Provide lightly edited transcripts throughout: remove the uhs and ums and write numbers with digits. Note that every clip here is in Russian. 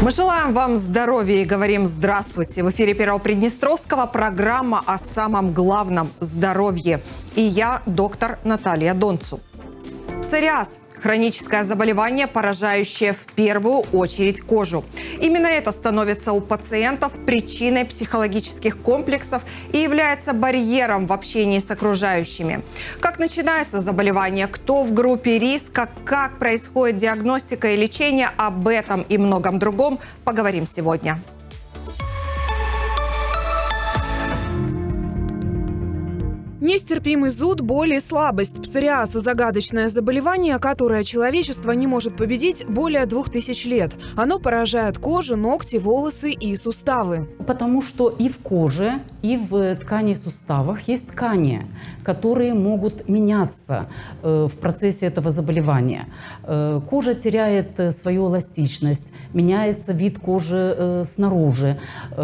Мы желаем вам здоровья и говорим здравствуйте. В эфире Первого Приднестровского программа о самом главном – здоровье. И я, доктор Наталья Донцу. Псориаз – хроническое заболевание, поражающее в первую очередь кожу. Именно это становится у пациентов причиной психологических комплексов и является барьером в общении с окружающими. Как начинается заболевание, кто в группе риска, как происходит диагностика и лечение – об этом и многом другом поговорим сегодня. Нестерпимый зуд, боль и слабость. Псориаз – загадочное заболевание, которое человечество не может победить более 2000 лет. Оно поражает кожу, ногти, волосы и суставы. Потому что и в коже, и в ткани и суставах есть ткани, которые могут меняться в процессе этого заболевания. Кожа теряет свою эластичность, меняется вид кожи снаружи.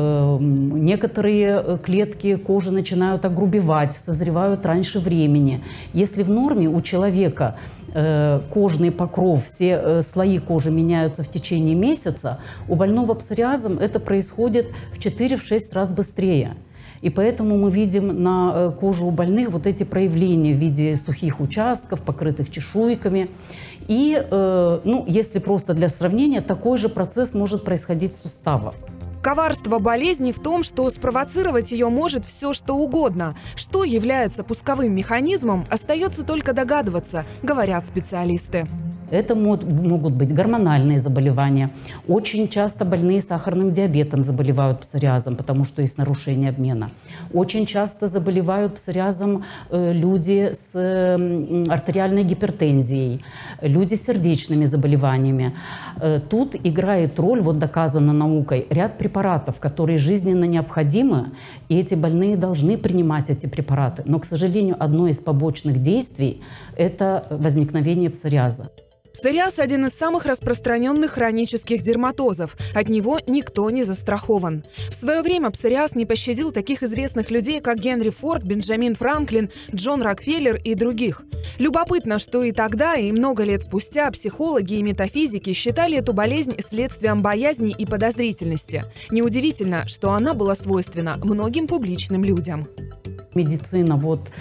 Некоторые клетки кожи начинают огрубевать, созревают раньше времени. Если в норме у человека кожный покров, все слои кожи меняются в течение месяца, у больного псориазом это происходит в 4-6 раз быстрее. И поэтому мы видим на коже у больных вот эти проявления в виде сухих участков, покрытых чешуйками. И, если просто для сравнения, такой же процесс может происходить в суставах. Коварство болезни в том, что спровоцировать ее может все, что угодно. Что является пусковым механизмом, остается только догадываться, говорят специалисты. Это могут быть гормональные заболевания. Очень часто больные с сахарным диабетом заболевают псориазом, потому что есть нарушение обмена. Очень часто заболевают псориазом люди с артериальной гипертензией, люди с сердечными заболеваниями. Тут играет роль, вот доказано наукой, ряд препаратов, которые жизненно необходимы, и эти больные должны принимать эти препараты. Но, к сожалению, одно из побочных действий – это возникновение псориаза. Псориаз – один из самых распространенных хронических дерматозов. От него никто не застрахован. В свое время псориаз не пощадил таких известных людей, как Генри Форд, Бенджамин Франклин, Джон Рокфеллер и других. Любопытно, что и тогда, и много лет спустя психологи и метафизики считали эту болезнь следствием боязни и подозрительности. Неудивительно, что она была свойственна многим публичным людям. Медицина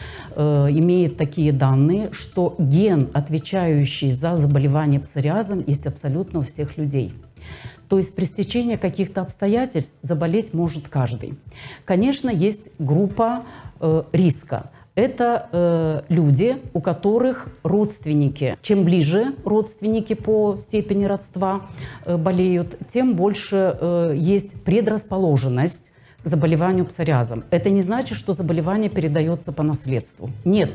имеет такие данные, что ген, отвечающий за заболевание псориазом, есть абсолютно у всех людей. То есть при стечении каких-то обстоятельств заболеть может каждый. Конечно, есть группа риска. Это люди, у которых родственники. Чем ближе родственники по степени родства болеют, тем больше есть предрасположенность к заболеванию псориазом. Это не значит, что заболевание передается по наследству. Нет.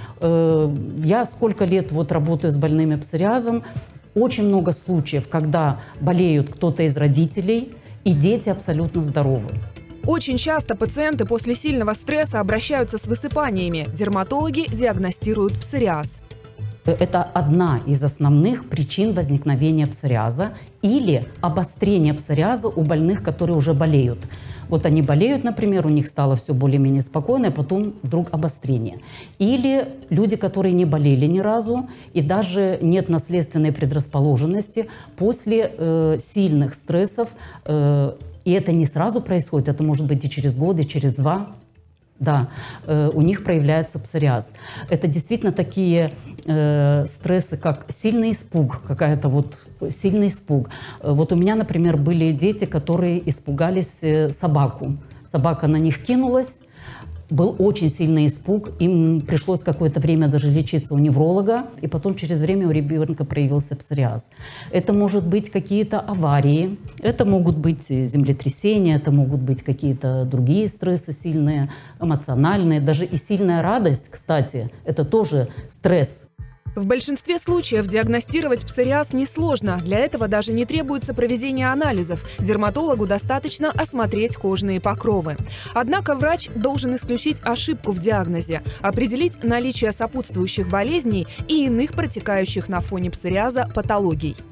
Я сколько лет работаю с больными псориазом, очень много случаев, когда болеют кто-то из родителей, и дети абсолютно здоровы. Очень часто пациенты после сильного стресса обращаются с высыпаниями. Дерматологи диагностируют псориаз. Это одна из основных причин возникновения псориаза или обострения псориаза у больных, которые уже болеют. Вот они болеют, например, у них стало все более-менее спокойно, а потом вдруг обострение. Или люди, которые не болели ни разу, и даже нет наследственной предрасположенности после сильных стрессов. И это не сразу происходит, это может быть и через год, и через 2. Да, у них проявляется псориаз. Это действительно такие стрессы, как сильный испуг, сильный испуг. Вот у меня, например, были дети, которые испугались собаку. Собака на них кинулась, был очень сильный испуг, им пришлось какое-то время даже лечиться у невролога, и потом через время у ребенка проявился псориаз. Это может быть какие-то аварии, это могут быть землетрясения, это могут быть какие-то другие стрессы сильные, эмоциональные, даже и сильная радость, кстати, это тоже стресс. В большинстве случаев диагностировать псориаз несложно. Для этого даже не требуется проведение анализов. Дерматологу достаточно осмотреть кожные покровы. Однако врач должен исключить ошибку в диагнозе, определить наличие сопутствующих болезней и иных протекающих на фоне псориаза патологий.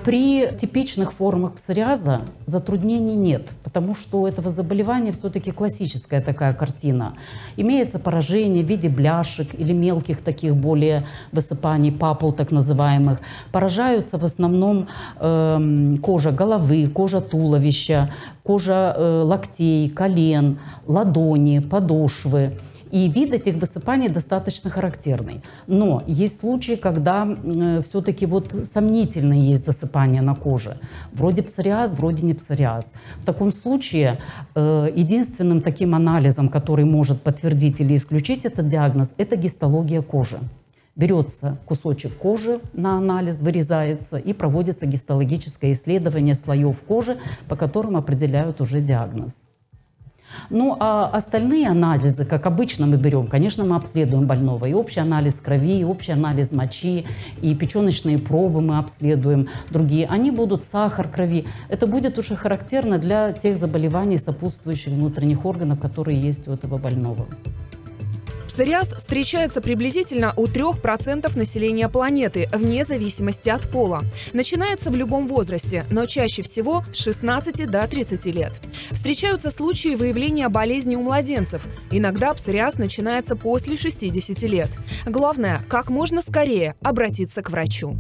При типичных формах псориаза затруднений нет, потому что у этого заболевания все-таки классическая такая картина. Имеется поражение в виде бляшек или мелких таких более высыпаний, папул так называемых. Поражаются в основном кожа головы, кожа туловища, кожа локтей, колен, ладони, подошвы. И вид этих высыпаний достаточно характерный. Но есть случаи, когда все-таки вот сомнительные есть высыпания на коже. Вроде псориаз, вроде не псориаз. В таком случае единственным таким анализом, который может подтвердить или исключить этот диагноз, это гистология кожи. Берется кусочек кожи на анализ, вырезается и проводится гистологическое исследование слоев кожи, по которым определяют уже диагноз. Ну, а остальные анализы, как обычно мы берем, конечно, мы обследуем больного. И общий анализ крови, и общий анализ мочи, и печеночные пробы мы обследуем, другие. Они будут сахар крови. Это будет уже характерно для тех заболеваний, сопутствующих внутренних органов, которые есть у этого больного. Псориаз встречается приблизительно у 3% населения планеты, вне зависимости от пола. Начинается в любом возрасте, но чаще всего с 16 до 30 лет. Встречаются случаи выявления болезни у младенцев. Иногда псориаз начинается после 60 лет. Главное, как можно скорее обратиться к врачу.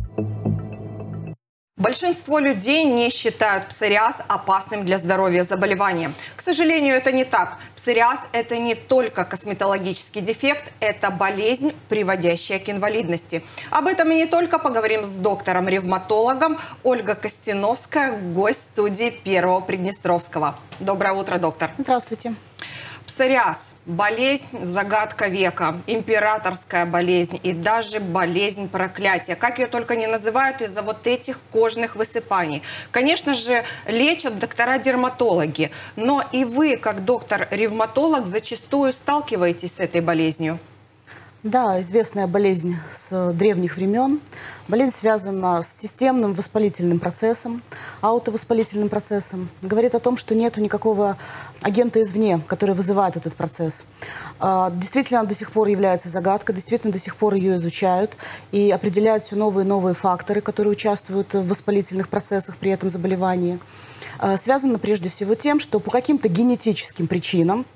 Большинство людей не считают псориаз опасным для здоровья заболеванием. К сожалению, это не так. Псориаз – это не только косметологический дефект, это болезнь, приводящая к инвалидности. Об этом и не только поговорим с доктором-ревматологом Ольга Костяновская, гость студии Первого Приднестровского. Доброе утро, доктор. Здравствуйте. Псориаз – болезнь, загадка века, императорская болезнь и даже болезнь проклятия. Как ее только не называют из-за вот этих кожных высыпаний. Конечно же, лечат доктора-дерматологи, но и вы, как доктор-ревматолог, зачастую сталкиваетесь с этой болезнью. Да, известная болезнь с древних времен. Болезнь связана с системным воспалительным процессом, аутовоспалительным процессом. Говорит о том, что нет никакого агента извне, который вызывает этот процесс. Действительно, до сих пор является загадкой, действительно, до сих пор ее изучают и определяют все новые и новые факторы, которые участвуют в воспалительных процессах при этом заболевании. Связано прежде всего тем, что по каким-то генетическим причинам,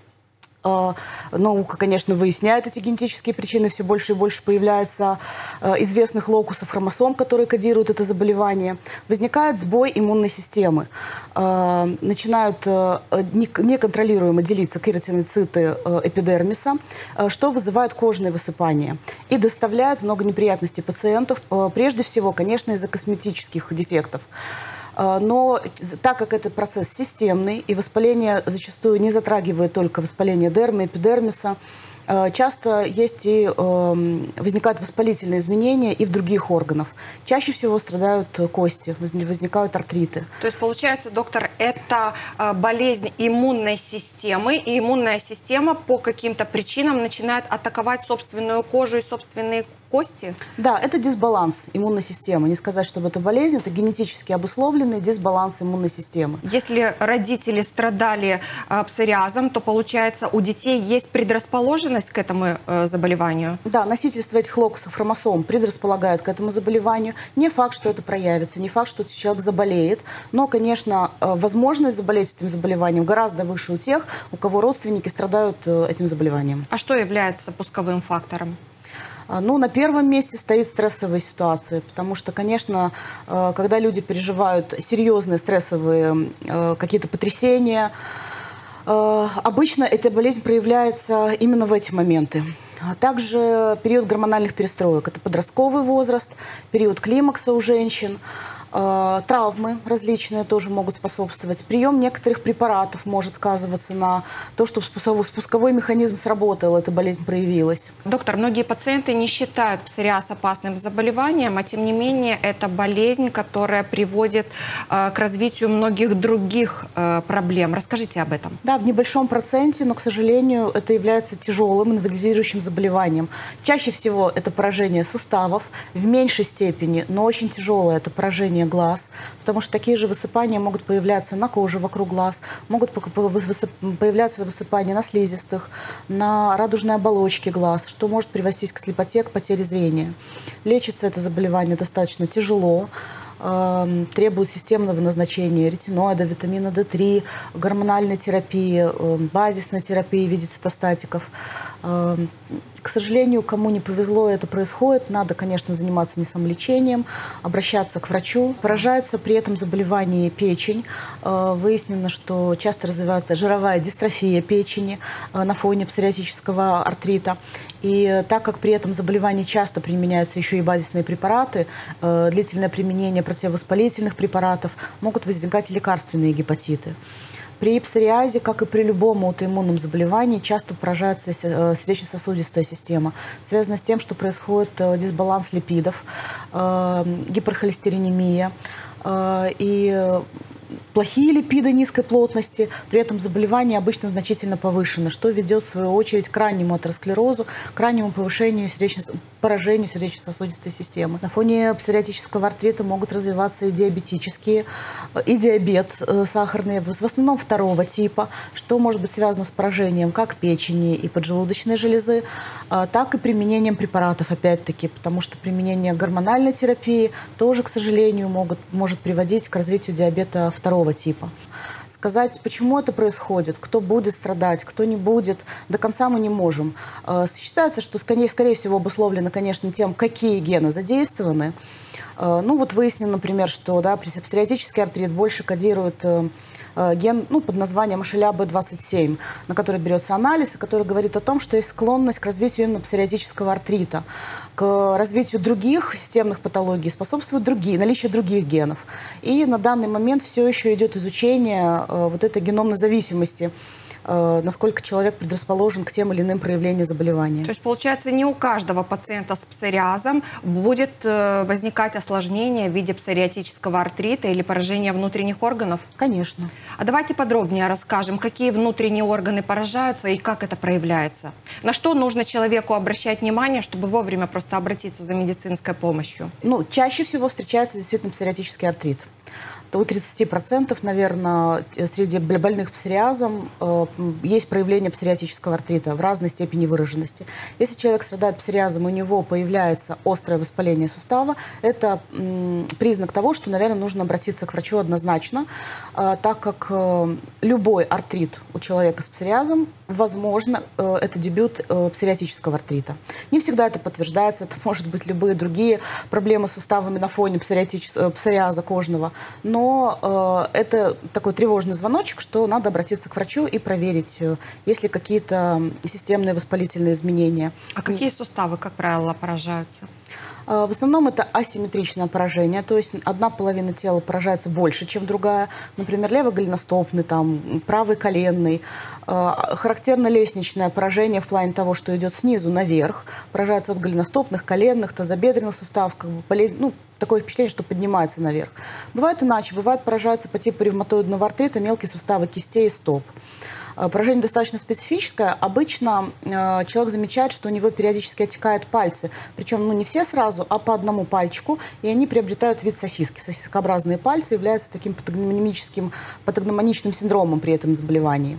наука, конечно, выясняет эти генетические причины, все больше и больше появляется известных локусов хромосом, которые кодируют это заболевание. Возникает сбой иммунной системы. Начинают неконтролируемо делиться кератиноциты эпидермиса, что вызывает кожные высыпания и доставляет много неприятностей пациентов, прежде всего, конечно, из-за косметических дефектов. Но так как этот процесс системный, и воспаление зачастую не затрагивает только воспаление дермы, эпидермиса, часто есть и возникают воспалительные изменения и в других органах. Чаще всего страдают кости, возникают артриты. То есть, получается, доктор, это болезнь иммунной системы, и иммунная система по каким-то причинам начинает атаковать собственную кожу и собственные кости? Да, это дисбаланс иммунной системы. Не сказать, чтобы это болезнь, это генетически обусловленный дисбаланс иммунной системы. Если родители страдали псориазом, то, получается, у детей есть предрасположенность к этому заболеванию? Да, носительство этих локусов хромосом предрасполагает к этому заболеванию. Не факт, что это проявится, не факт, что человек заболеет, но, конечно, возможность заболеть этим заболеванием гораздо выше у тех, у кого родственники страдают этим заболеванием. А что является пусковым фактором? Ну, на первом месте стоит стрессовая ситуация, потому что, конечно, когда люди переживают серьезные стрессовые какие-то потрясения, обычно эта болезнь проявляется именно в эти моменты. Также период гормональных перестроек – это подростковый возраст, период климакса у женщин. Травмы различные тоже могут способствовать. Прием некоторых препаратов может сказываться на то, что спусковой механизм сработал, эта болезнь проявилась. Доктор, многие пациенты не считают псориаз опасным заболеванием, а тем не менее это болезнь, которая приводит к развитию многих других проблем. Расскажите об этом. Да, в небольшом проценте, но, к сожалению, это является тяжелым инвалидизирующим заболеванием. Чаще всего это поражение суставов, в меньшей степени, но очень тяжелое, это поражение глаз, потому что такие же высыпания могут появляться на коже вокруг глаз, могут появляться высыпания на слизистых, на радужной оболочке глаз, что может приводить к слепоте, к потере зрения. Лечится это заболевание достаточно тяжело. требует системного назначения ретиноида, витамина D3, гормональной терапии, базисной терапии в виде цитостатиков. К сожалению, кому не повезло, это происходит. Надо, конечно, заниматься не самолечением, обращаться к врачу. Поражается при этом заболевание печень. Выяснено, что часто развивается жировая дистрофия печени на фоне псориатического артрита. И так как при этом заболевании часто применяются еще и базисные препараты, длительное применение противовоспалительных препаратов, могут возникать и лекарственные гепатиты. При псориазе, как и при любом аутоиммунном заболевании, часто поражается сердечно-сосудистая система, связанная с тем, что происходит дисбаланс липидов, гиперхолестеринемия и плохие липиды низкой плотности, при этом заболевание обычно значительно повышено, что ведет, в свою очередь, к раннему атеросклерозу, к раннему повышению поражению сердечно-сосудистой системы. На фоне псориатического артрита могут развиваться и диабетические, и диабет сахарный, в основном второго типа, что может быть связано с поражением как печени и поджелудочной железы, так и применением препаратов, опять-таки, потому что применение гормональной терапии тоже, к сожалению, может приводить к развитию диабета второго типа. Сказать, почему это происходит, кто будет страдать, кто не будет, до конца мы не можем. Считается, что скорее всего обусловлено, конечно, тем, какие гены задействованы. Ну вот выяснено, например, что псориатический артрит больше кодирует ген под названием HLA-B27, на который берется анализ, и который говорит о том, что есть склонность к развитию именно псориатического артрита. К развитию других системных патологий способствует наличие других генов. И на данный момент все еще идет изучение вот этой геномной зависимости, насколько человек предрасположен к тем или иным проявлениям заболевания. То есть, получается, не у каждого пациента с псориазом будет возникать осложнение в виде псориатического артрита или поражения внутренних органов? Конечно. А давайте подробнее расскажем, какие внутренние органы поражаются и как это проявляется. На что нужно человеку обращать внимание, чтобы вовремя просто обратиться за медицинской помощью? Чаще всего встречается действительно псориатический артрит. У 30%, наверное, среди больных псориазом есть проявление псориатического артрита в разной степени выраженности. Если человек страдает псориазом, у него появляется острое воспаление сустава, это признак того, что, наверное, нужно обратиться к врачу однозначно, так как любой артрит у человека с псориазом, возможно, это дебют псориатического артрита. Не всегда это подтверждается, это может быть любые другие проблемы с суставами на фоне псориаза кожного, но это такой тревожный звоночек, что надо обратиться к врачу и проверить, есть ли какие-то системные воспалительные изменения. А какие суставы, как правило, поражаются? В основном это асимметричное поражение, то есть одна половина тела поражается больше, чем другая. Например, левый голеностопный, правый коленный. Характерно лестничное поражение в плане того, что идет снизу наверх. Поражается от голеностопных, коленных, тазобедренных суставов, болезнь, такое впечатление, что поднимается наверх. Бывает иначе, бывает поражаются по типу ревматоидного артрита мелкие суставы кистей и стоп. Поражение достаточно специфическое. Обычно человек замечает, что у него периодически отекают пальцы. Причем не все сразу, а по одному пальчику. И они приобретают вид сосиски. Сосискообразные пальцы являются таким патогномоничным синдромом при этом заболевании.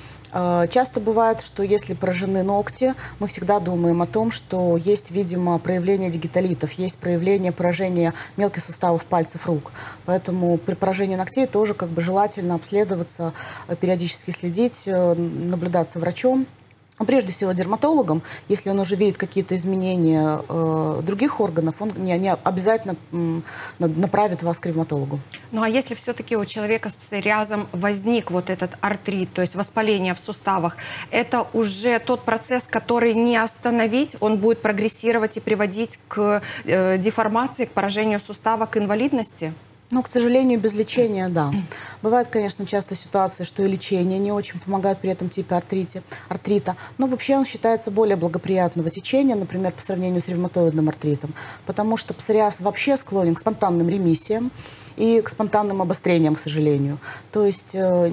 Часто бывает, что если поражены ногти, мы всегда думаем о том, что есть, видимо, проявление дигиталитов, есть проявление поражения мелких суставов пальцев рук. Поэтому при поражении ногтей тоже желательно обследоваться, периодически следить, наблюдаться врачом. Прежде всего дерматологом, если он уже видит какие-то изменения других органов, он не обязательно направит вас к ревматологу. А если все-таки у человека с псориазом возник вот этот артрит, то есть воспаление в суставах, это уже тот процесс, который не остановить, он будет прогрессировать и приводить к деформации, к поражению сустава, к инвалидности? К сожалению, без лечения, да. Бывает, конечно, часто ситуация, что и лечение не очень помогает при этом типе артрита. Но вообще он считается более благоприятного течения, например, по сравнению с ревматоидным артритом. Потому что псориаз вообще склонен к спонтанным ремиссиям и к спонтанным обострениям, к сожалению. То есть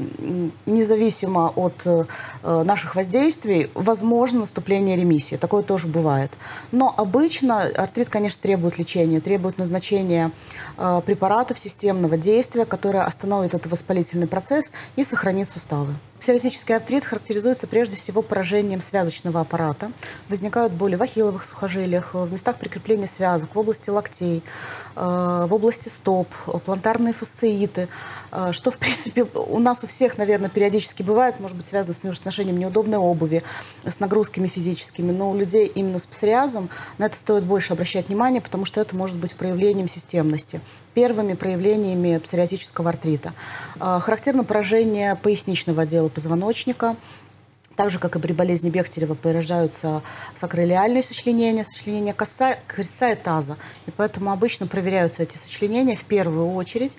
независимо от наших воздействий, возможно наступление ремиссии. Такое тоже бывает. Но обычно артрит, конечно, требует лечения, требует назначения препаратов системного действия, которое остановит этот воспалительный процесс и сохранит суставы. Псориатический артрит характеризуется прежде всего поражением связочного аппарата. Возникают боли в ахилловых сухожилиях, в местах прикрепления связок, в области локтей, в области стоп, плантарные фасцииты, что, в принципе, у нас у всех, наверное, периодически бывает, может быть, связано с ношением неудобной обуви, с нагрузками физическими, но у людей именно с псориазом на это стоит больше обращать внимание, потому что это может быть проявлением системности, первыми проявлениями псориатического артрита. Характерно поражение поясничного отдела позвоночника. Так же, как и при болезни Бехтерева, поражаются сакроилиальные сочленения, сочленения крестца и таза. И поэтому обычно проверяются эти сочленения в первую очередь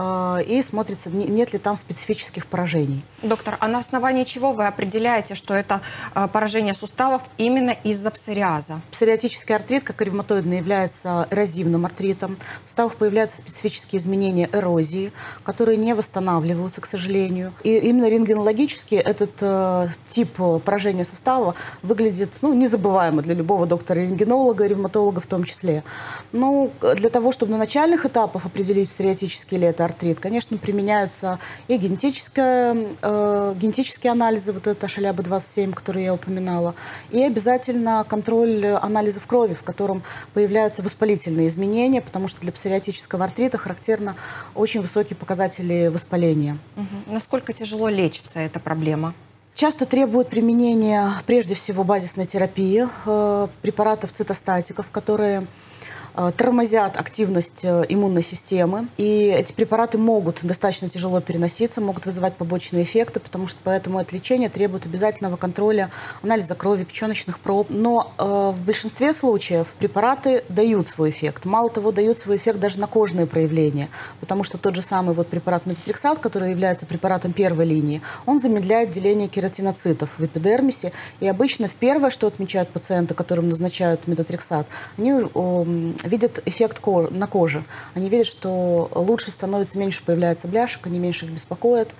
и смотрится, нет ли там специфических поражений. Доктор, а на основании чего вы определяете, что это поражение суставов именно из-за псориаза? Псориатический артрит, как и ревматоидный, является эрозивным артритом. В суставах появляются специфические изменения эрозии, которые не восстанавливаются, к сожалению. И именно рентгенологически этот тип поражения сустава выглядит незабываемо для любого доктора-рентгенолога, ревматолога в том числе. Ну, для того, чтобы на начальных этапах определить, псориатический ли это артрит, конечно, применяются и генетические анализы, вот это ШАЛЯБА-27, который я упоминала, и обязательно контроль анализов крови, в котором появляются воспалительные изменения, потому что для псориатического артрита характерно очень высокие показатели воспаления. Насколько тяжело лечится эта проблема? Часто требует применения, прежде всего, базисной терапии, препаратов цитостатиков, которые тормозят активность иммунной системы. И эти препараты могут достаточно тяжело переноситься, могут вызывать побочные эффекты, потому что поэтому это лечение требует обязательного контроля анализа крови, печеночных проб. Но в большинстве случаев препараты дают свой эффект. Мало того, дают свой эффект даже на кожные проявления, потому что тот же самый препарат метотрексат, который является препаратом первой линии, он замедляет деление кератиноцитов в эпидермисе. И обычно первое, что отмечают пациенты, которым назначают метотрексат, они видят эффект на коже. Они видят, что лучше становится, меньше появляется бляшек, они меньше их беспокоят.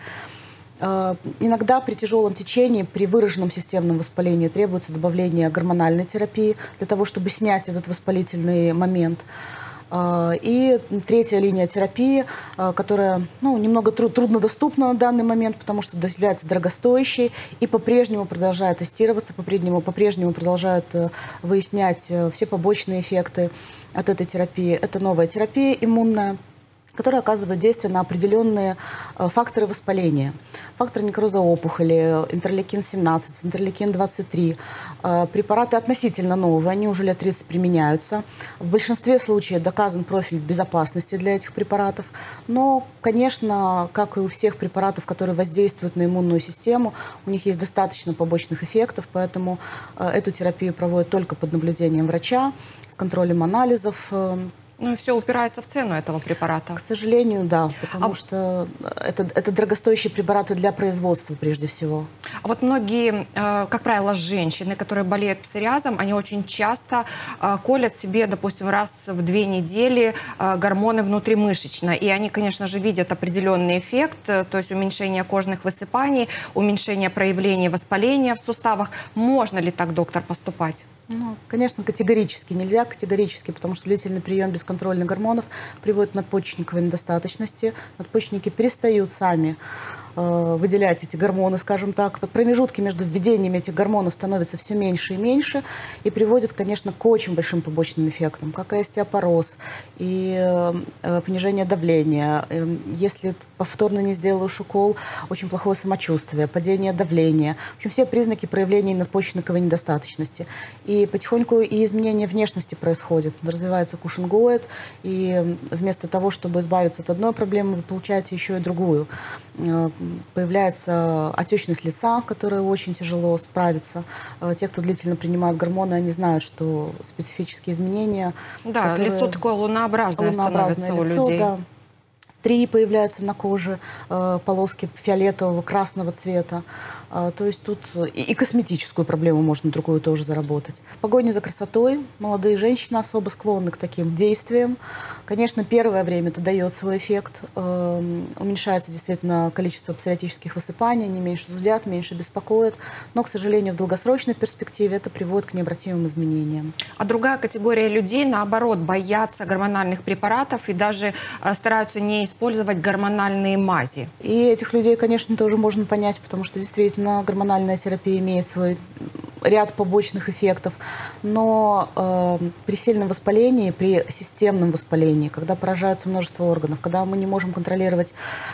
Иногда при тяжелом течении, при выраженном системном воспалении требуется добавление гормональной терапии для того, чтобы снять этот воспалительный момент. И третья линия терапии, которая немного труднодоступна на данный момент, потому что является дорогостоящей и по-прежнему продолжает тестироваться, по-прежнему продолжают выяснять все побочные эффекты от этой терапии. Это новая терапия иммунная, которая оказывает действие на определенные факторы воспаления. Фактор некроза опухоли, интерлейкин-17, интерлейкин-23. Препараты относительно новые, они уже лет 30 применяются. В большинстве случаев доказан профиль безопасности для этих препаратов. Но, конечно, как и у всех препаратов, которые воздействуют на иммунную систему, у них есть достаточно побочных эффектов, поэтому эту терапию проводят только под наблюдением врача, с контролем анализов. Ну и все упирается в цену этого препарата. К сожалению, да, потому что это дорогостоящие препараты для производства прежде всего. А вот многие, как правило, женщины, которые болеют псориазом, они очень часто колят себе, допустим, раз в 2 недели гормоны внутримышечно. И они, конечно же, видят определенный эффект, то есть уменьшение кожных высыпаний, уменьшение проявления воспаления в суставах. Можно ли так, доктор, поступать? Конечно, категорически нельзя, потому что длительный прием бесконтрольных гормонов приводит к надпочечниковой недостаточности. Надпочечники перестают сами выделять эти гормоны, скажем так. Промежутки между введениями этих гормонов становятся все меньше и меньше и приводят, конечно, к очень большим побочным эффектам, как и остеопороз, и понижение давления. Если повторно не сделаешь укол, очень плохое самочувствие, падение давления. В общем, все признаки проявления надпочечниковой недостаточности. И потихоньку и изменение внешности происходит. Развивается кушингоид, и вместо того, чтобы избавиться от одной проблемы, вы получаете еще и другую. Появляется отечность лица, которая очень тяжело справиться. Те, кто длительно принимают гормоны, они знают, что специфические изменения... Да, лицо такое лунообразное становится у людей. Да. Стрии появляются на коже, полоски фиолетового, красного цвета. То есть тут и косметическую проблему можно другую тоже заработать. В погоне за красотой молодые женщины особо склонны к таким действиям. Конечно, первое время это дает свой эффект. Уменьшается действительно количество псориатических высыпаний, они меньше зудят, меньше беспокоят. Но, к сожалению, в долгосрочной перспективе это приводит к необратимым изменениям. А другая категория людей, наоборот, боятся гормональных препаратов и даже стараются не использовать гормональные мази. И этих людей, конечно, тоже можно понять, потому что действительно гормональная терапия имеет свой ряд побочных эффектов. Но при сильном воспалении, при системном воспалении, когда поражаются множество органов, когда мы не можем контролировать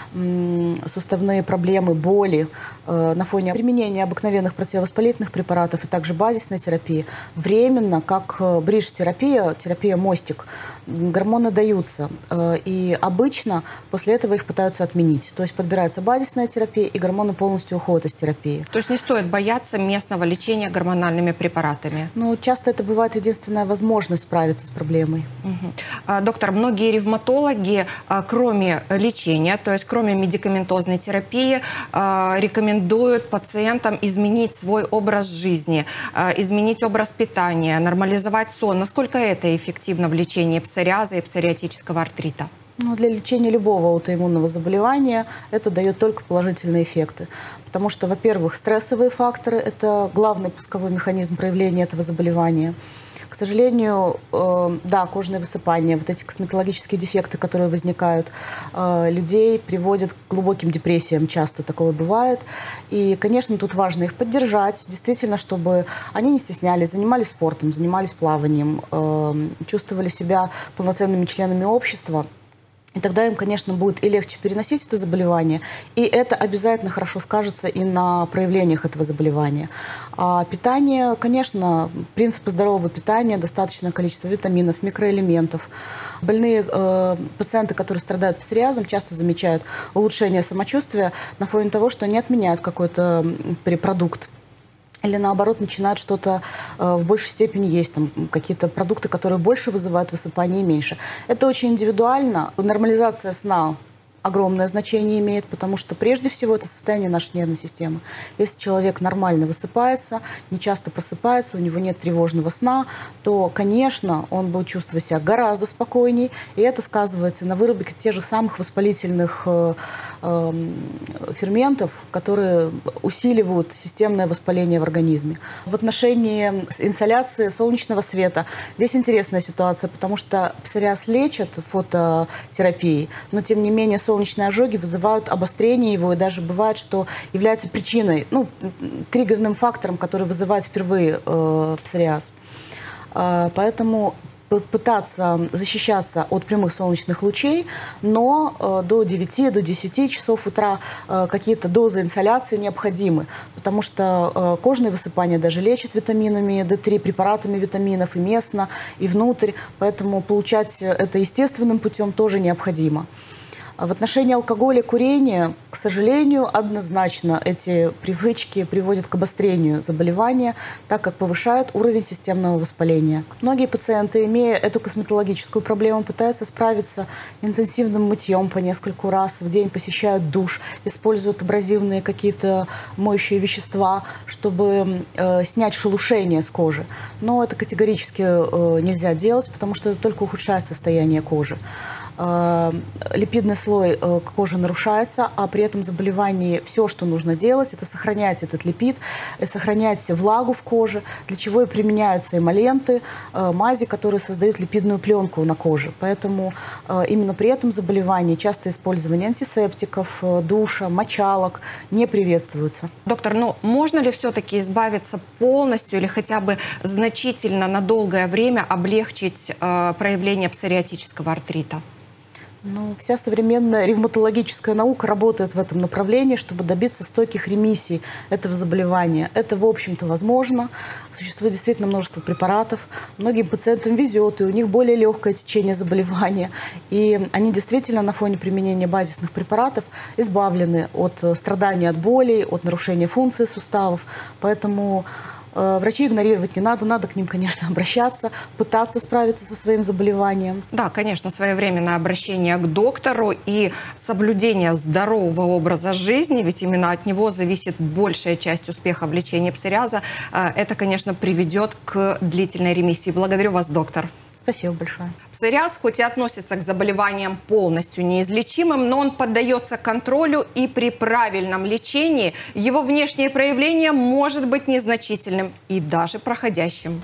суставные проблемы, боли на фоне применения обыкновенных противовоспалительных препаратов и также базисной терапии, временно, как бридж-терапия, терапия мостик, гормоны даются. И обычно после этого их пытаются отменить. То есть подбирается базисная терапия, и гормоны полностью уходят из терапии. То есть не стоит бояться местного лечения гормональными препаратами? Ну, часто это бывает единственная возможность справиться с проблемой. Доктор, многие ревматологи, кроме лечения, то есть кроме медикаментозной терапии, рекомендуют пациентам изменить свой образ жизни, изменить образ питания, нормализовать сон. Насколько это эффективно в лечении псориаза и псориатического артрита? Ну, для лечения любого аутоиммунного заболевания это дает только положительные эффекты. Потому что, во-первых, стрессовые факторы – это главный пусковой механизм проявления этого заболевания. К сожалению, да, кожные высыпания, вот эти косметологические дефекты, которые возникают, людей приводят к глубоким депрессиям, часто такое бывает. И, конечно, тут важно их поддержать, действительно, чтобы они не стеснялись, занимались спортом, занимались плаванием, чувствовали себя полноценными членами общества. И тогда им, конечно, будет и легче переносить это заболевание, и это обязательно хорошо скажется и на проявлениях этого заболевания. А питание, конечно, принципы здорового питания, достаточное количество витаминов, микроэлементов. Больные пациенты, которые страдают псориазом, часто замечают улучшение самочувствия на фоне того, что они отменяют какой-то продукт. Или наоборот начинают что-то в большей степени есть, там какие-то продукты, которые больше вызывают высыпание и меньше. Это очень индивидуально. Нормализация сна огромное значение имеет, потому что прежде всего это состояние нашей нервной системы. Если человек нормально высыпается, не часто просыпается, у него нет тревожного сна, то, конечно, он будет чувствовать себя гораздо спокойней, и это сказывается на выработке тех же самых воспалительных ферментов, которые усиливают системное воспаление в организме. В отношении инсоляции солнечного света здесь интересная ситуация, потому что псориаз лечат фототерапией, но тем не менее солнечные ожоги вызывают обострение его, и даже бывает, что является причиной, триггерным фактором, который вызывает впервые псориаз. Поэтому пытаться защищаться от прямых солнечных лучей, но до 9-10 часов утра какие-то дозы инсоляции необходимы, потому что кожные высыпания даже лечат витаминами D3, препаратами витаминов и местно, и внутрь, поэтому получать это естественным путем тоже необходимо. В отношении алкоголя, курения, к сожалению, однозначно эти привычки приводят к обострению заболевания, так как повышают уровень системного воспаления. Многие пациенты, имея эту косметологическую проблему, пытаются справиться интенсивным мытьем по нескольку раз в день, посещают душ, используют абразивные какие-то моющие вещества, чтобы снять шелушение с кожи. Но это категорически нельзя делать, потому что это только ухудшает состояние кожи. Липидный слой кожи нарушается, а при этом заболевании все, что нужно делать, это сохранять этот липид, сохранять влагу в коже, для чего и применяются эмоленты, мази, которые создают липидную пленку на коже. Поэтому именно при этом заболевании часто использование антисептиков, душа, мочалок не приветствуется. Доктор, можно ли все-таки избавиться полностью или хотя бы значительно на долгое время облегчить проявление псориатического артрита? Вся современная ревматологическая наука работает в этом направлении, чтобы добиться стойких ремиссий этого заболевания. Это, в общем-то, возможно. Существует действительно множество препаратов. Многим пациентам везет, и у них более легкое течение заболевания. И они действительно на фоне применения базисных препаратов избавлены от страданий от болей, от нарушения функции суставов. Поэтому Врачей игнорировать не надо, надо к ним, конечно, обращаться, пытаться справиться со своим заболеванием. Да, конечно, своевременное обращение к доктору и соблюдение здорового образа жизни, ведь именно от него зависит большая часть успеха в лечении псориаза. Это, конечно, приведет к длительной ремиссии. Благодарю вас, доктор. Спасибо большое. Псориаз хоть и относится к заболеваниям полностью неизлечимым, но он поддается контролю, и при правильном лечении его внешнее проявление может быть незначительным и даже проходящим.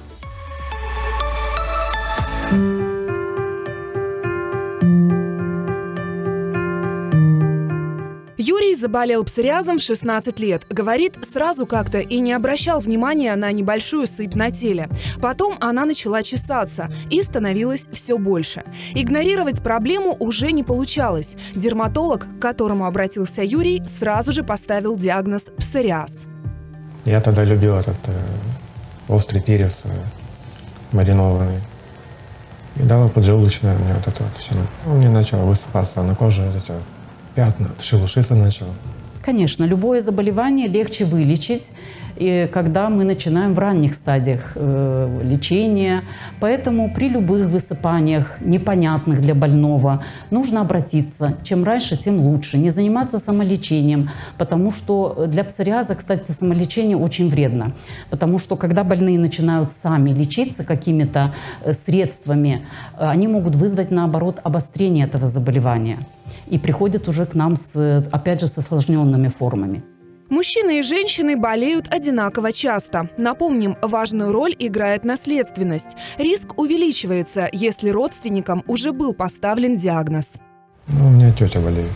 Юрий заболел псориазом в 16 лет. Говорит, сразу как-то и не обращал внимания на небольшую сыпь на теле. Потом она начала чесаться и становилось все больше. Игнорировать проблему уже не получалось. Дерматолог, к которому обратился Юрий, сразу же поставил диагноз псориаз. Я тогда любил этот острый перец маринованный. И дал поджелудочное мне вот это вот все. У меня начало высыпаться на коже эти пятна, шелушиться начал. Конечно, любое заболевание легче вылечить, когда мы начинаем в ранних стадиях лечения. Поэтому при любых высыпаниях, непонятных для больного, нужно обратиться. Чем раньше, тем лучше. Не заниматься самолечением, потому что для псориаза, кстати, самолечение очень вредно. Потому что когда больные начинают сами лечиться какими-то средствами, они могут вызвать, наоборот, обострение этого заболевания. И приходят уже к нам, опять же, с осложненными формами. Мужчины и женщины болеют одинаково часто. Напомним, важную роль играет наследственность. Риск увеличивается, если родственникам уже был поставлен диагноз. Ну, у меня тетя болеет.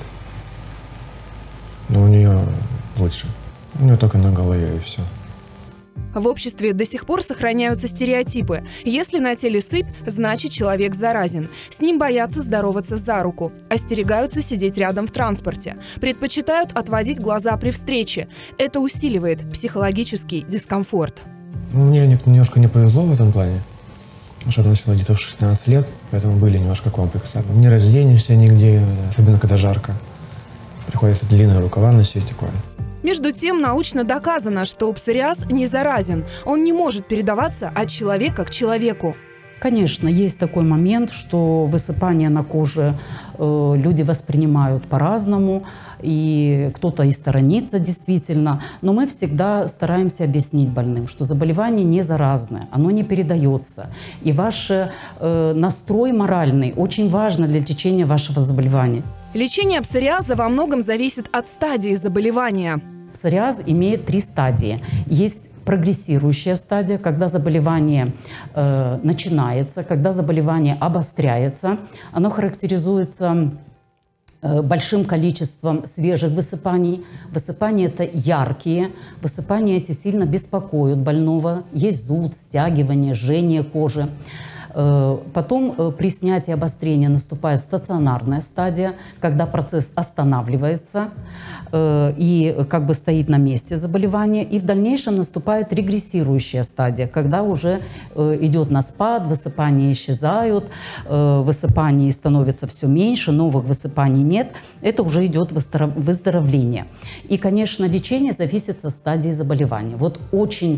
Но у нее лучше. У нее только на голове и все. В обществе до сих пор сохраняются стереотипы. Если на теле сыпь, значит человек заразен. С ним боятся здороваться за руку. Остерегаются сидеть рядом в транспорте. Предпочитают отводить глаза при встрече. Это усиливает психологический дискомфорт. Мне немножко не повезло в этом плане. Потому что я начала где-то в 16 лет, поэтому были немножко комплексы. Не разденешься нигде, особенно когда жарко. Приходится длинные рукава носить такое. Между тем, научно доказано, что псориаз не заразен. Он не может передаваться от человека к человеку. Конечно, есть такой момент, что высыпание на коже люди воспринимают по-разному, и кто-то и сторонится действительно. Но мы всегда стараемся объяснить больным, что заболевание не заразное, оно не передается. И ваш настрой моральный очень важен для лечения вашего заболевания. Лечение псориаза во многом зависит от стадии заболевания. Псориаз имеет 3 стадии. Есть прогрессирующая стадия, когда заболевание начинается, когда заболевание обостряется. Оно характеризуется большим количеством свежих высыпаний. Высыпания это яркие, высыпания эти сильно беспокоят больного. Есть зуд, стягивание, жжение кожи. Потом при снятии обострения наступает стационарная стадия, когда процесс останавливается и как бы стоит на месте заболевания. И в дальнейшем наступает регрессирующая стадия, когда уже идет на спад, высыпания исчезают, высыпаний становится все меньше, новых высыпаний нет. Это уже идет выздоровление. И, конечно, лечение зависит от стадии заболевания. Вот очень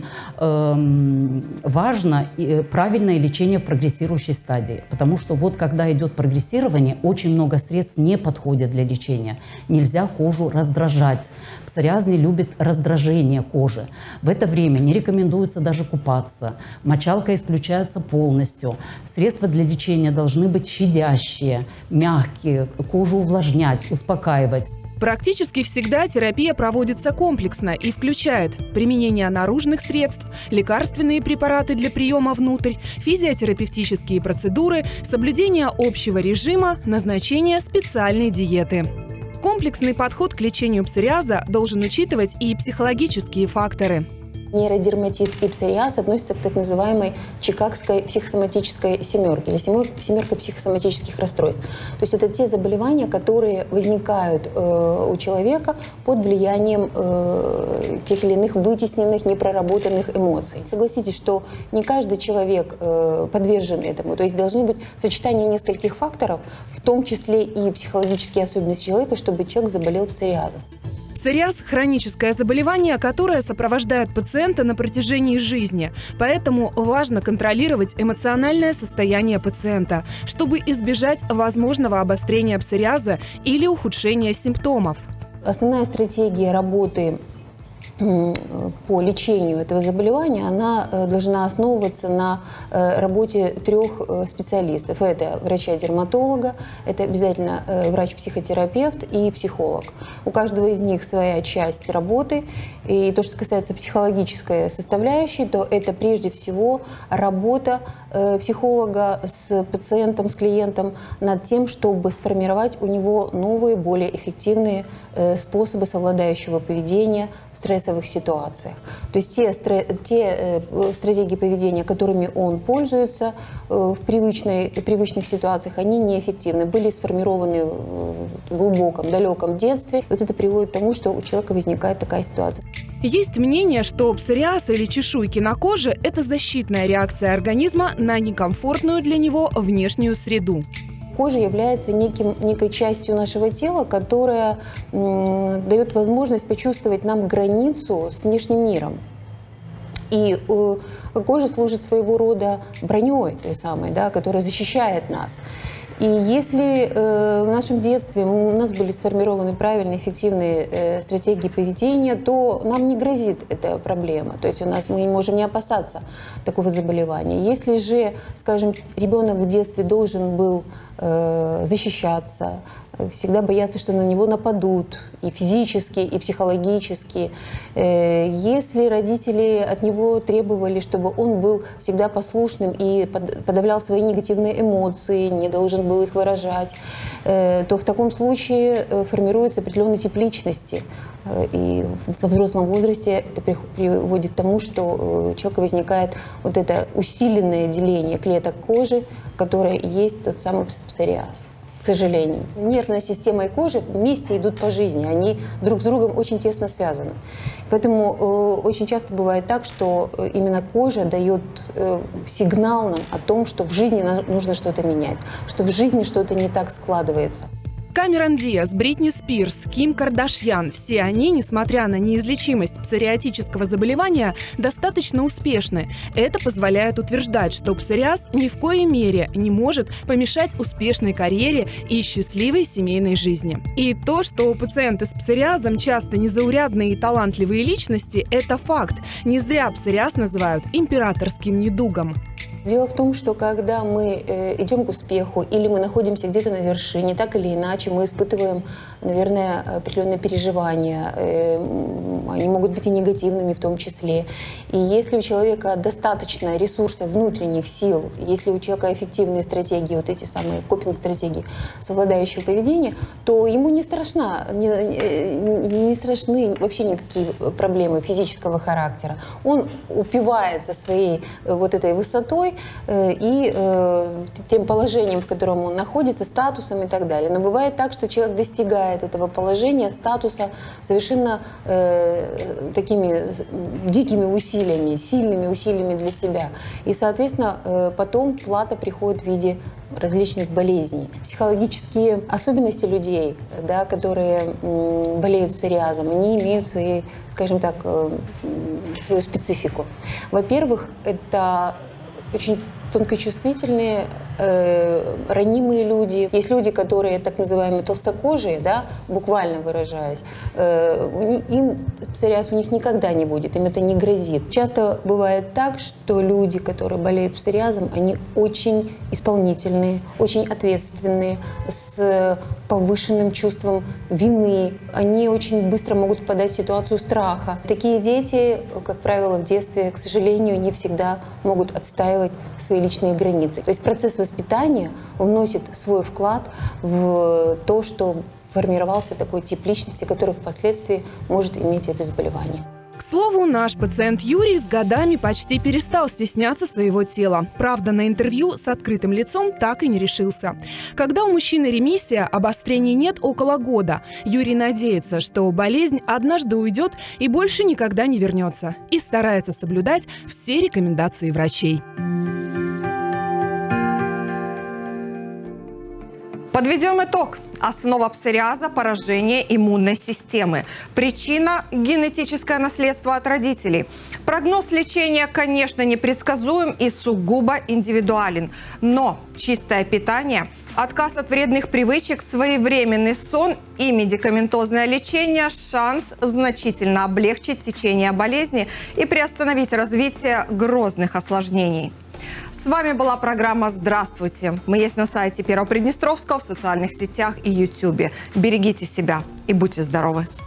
важно правильное лечение в прогрессирующей стадии, потому что вот когда идет прогрессирование, очень много средств не подходят для лечения. Нельзя кожу раздражать. Псориаз не любит раздражение кожи. В это время не рекомендуется даже купаться. Мочалка исключается полностью. Средства для лечения должны быть щадящие, мягкие, кожу увлажнять, успокаивать. Практически всегда терапия проводится комплексно и включает применение наружных средств, лекарственные препараты для приема внутрь, физиотерапевтические процедуры, соблюдение общего режима, назначение специальной диеты. Комплексный подход к лечению псориаза должен учитывать и психологические факторы. Нейродерматит и псориаз относятся к так называемой чикагской психосоматической семерке или семерке психосоматических расстройств. То есть это те заболевания, которые возникают у человека под влиянием тех или иных вытесненных, непроработанных эмоций. Согласитесь, что не каждый человек подвержен этому. То есть должны быть сочетания нескольких факторов, в том числе и психологические особенности человека, чтобы человек заболел псориазом. Псориаз – хроническое заболевание, которое сопровождает пациента на протяжении жизни. Поэтому важно контролировать эмоциональное состояние пациента, чтобы избежать возможного обострения псориаза или ухудшения симптомов. Основная стратегия работы по лечению этого заболевания, она должна основываться на работе 3 специалистов. Это врача-дерматолога, это обязательно врач-психотерапевт и психолог. У каждого из них своя часть работы. И то, что касается психологической составляющей, то это прежде всего работа психолога с пациентом, с клиентом над тем, чтобы сформировать у него новые, более эффективные способы совладающего поведения в стрессовых ситуациях. То есть те стратегии поведения, которыми он пользуется в привычных ситуациях, они неэффективны, были сформированы в глубоком, далеком детстве. Вот это приводит к тому, что у человека возникает такая ситуация. Есть мнение, что псориаз или чешуйки на коже – это защитная реакция организма на некомфортную для него внешнюю среду. Кожа является некой частью нашего тела, которая дает возможность почувствовать нам границу с внешним миром. И кожа служит своего рода броней, той самой, да, которая защищает нас. И если в нашем детстве у нас были сформированы правильные, эффективные стратегии поведения, то нам не грозит эта проблема. То есть мы не можем не опасаться такого заболевания. Если же, скажем, ребенок в детстве должен был защищаться, всегда бояться, что на него нападут и физически, и психологически. Если родители от него требовали, чтобы он был всегда послушным и подавлял свои негативные эмоции, не должен был их выражать, то в таком случае формируется определенный тип личности. И во взрослом возрасте это приводит к тому, что у человека возникает вот это усиленное деление клеток кожи, которое и есть тот самый псориаз. К сожалению. Нервная система и кожа вместе идут по жизни, они друг с другом очень тесно связаны. Поэтому очень часто бывает так, что именно кожа дает сигнал нам о том, что в жизни нужно что-то менять, что в жизни что-то не так складывается. Камерон Диаз, Бритни Спирс, Ким Кардашьян – все они, несмотря на неизлечимость псориатического заболевания, достаточно успешны. Это позволяет утверждать, что псориаз ни в коей мере не может помешать успешной карьере и счастливой семейной жизни. И то, что пациенты с псориазом часто незаурядные и талантливые личности – это факт. Не зря псориаз называют императорским недугом. Дело в том, что когда мы идем к успеху или мы находимся где-то на вершине, так или иначе мы испытываем, наверное, определенные переживания. Они могут быть и негативными в том числе. И если у человека достаточно ресурсов, внутренних сил, если у человека эффективные стратегии, вот эти самые копинг-стратегии совладающего поведения, то ему не страшны вообще никакие проблемы физического характера. Он упивается своей вот этой высотой и тем положением, в котором он находится, статусом и так далее. Но бывает так, что человек достигает этого положения, статуса совершенно такими дикими усилиями, сильными усилиями для себя. И, соответственно, потом плата приходит в виде различных болезней. Психологические особенности людей, да, которые болеют псориазом, они имеют свои, скажем так, свою специфику. Во-первых, это очень тонкочувствительные, ранимые люди. Есть люди, которые так называемые толстокожие, да, буквально выражаясь, им псориаз у них никогда не будет, им это не грозит. Часто бывает так, что люди, которые болеют псориазом, они очень исполнительные, очень ответственные, с повышенным чувством вины. Они очень быстро могут впадать в ситуацию страха. Такие дети, как правило, в детстве, к сожалению, не всегда могут отстаивать свои личные границы. То есть процесс воспитания вносит свой вклад в то, что формировался такой тип личности, который впоследствии может иметь это заболевание. К слову, наш пациент Юрий с годами почти перестал стесняться своего тела. Правда, на интервью с открытым лицом так и не решился. Когда у мужчины ремиссия, обострений нет около года. Юрий надеется, что болезнь однажды уйдет и больше никогда не вернется. И старается соблюдать все рекомендации врачей. Подведем итог. Основа псориаза – поражение иммунной системы. Причина – генетическое наследство от родителей. Прогноз лечения, конечно, непредсказуем и сугубо индивидуален. Но чистое питание, отказ от вредных привычек, своевременный сон и медикаментозное лечение – шанс значительно облегчить течение болезни и приостановить развитие грозных осложнений. С вами была программа «Здравствуйте». Мы есть на сайте Первого Приднестровского, в социальных сетях и YouTube. Берегите себя и будьте здоровы!